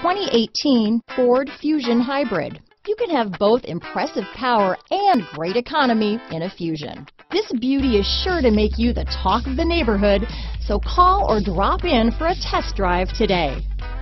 2018 Ford Fusion Hybrid. You can have both impressive power and great economy in a Fusion. This beauty is sure to make you the talk of the neighborhood, so call or drop in for a test drive today.